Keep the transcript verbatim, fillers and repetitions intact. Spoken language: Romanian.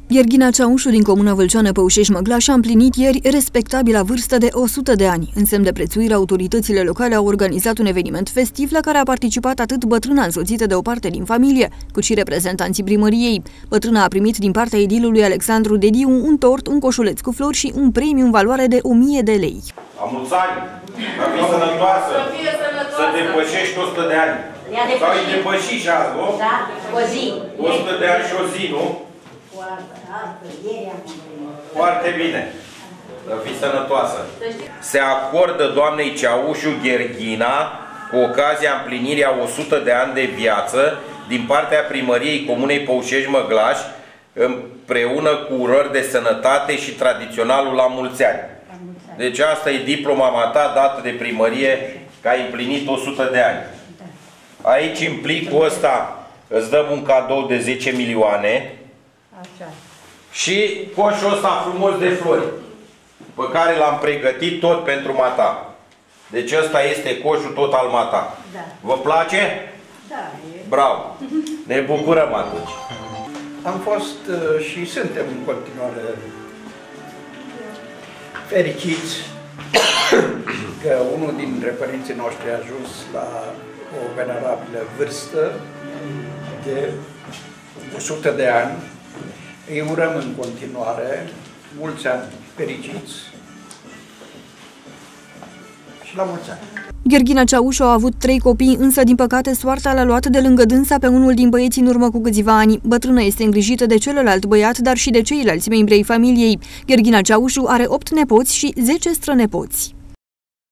Gherghina Ceaușu din comuna Vâlceană Păușești-Măglaș a împlinit ieri respectabila vârstă de o sută de ani. În semn de prețuire, autoritățile locale au organizat un eveniment festiv la care a participat atât bătrâna însoțită de o parte din familie, cât și reprezentanții primăriei. Bătrâna a primit din partea edilului Alexandru Dediu un tort, un coșuleț cu flori și un premiu în valoare de o mie de lei. La mulți ani! Să fii sănătoasă! Să depășești o sută de ani! Sau îi depăși și azi, nu? Da, o zi. o sută de ani și o zi, nu? Foarte bine. Să fii sănătoasă. Se acordă doamnei Ceaușu Gherghina cu ocazia împlinirii a o sută de ani de viață din partea primăriei Comunei Păușești-Măglaș, împreună cu urări de sănătate și tradiționalul la mulți ani. Deci asta e diploma ta dată de primărie că ai împlinit o sută de ani. Aici, în plicul ăsta, îți dăm un cadou de zece milioane. Așa. Și coșul ăsta frumos de flori, pe care l-am pregătit tot pentru mata. Deci ăsta este coșul tot al mata. Da. Vă place? Da. Bravo! Ne bucurăm atunci. Am fost și suntem în continuare fericiți că unul dintre părinții noștri a ajuns la o venerabilă vârstă de o sută de ani. Îi urăm în continuare mulți ani fericiți și la mulți ani. Gherghina Ceaușu a avut trei copii, însă, din păcate, soarta l-a luat de lângă dânsa pe unul din băieții în urmă cu câțiva ani. Bătrâna este îngrijită de celălalt băiat, dar și de ceilalți membri ai familiei. Gherghina Ceaușu are opt nepoți și zece strănepoți.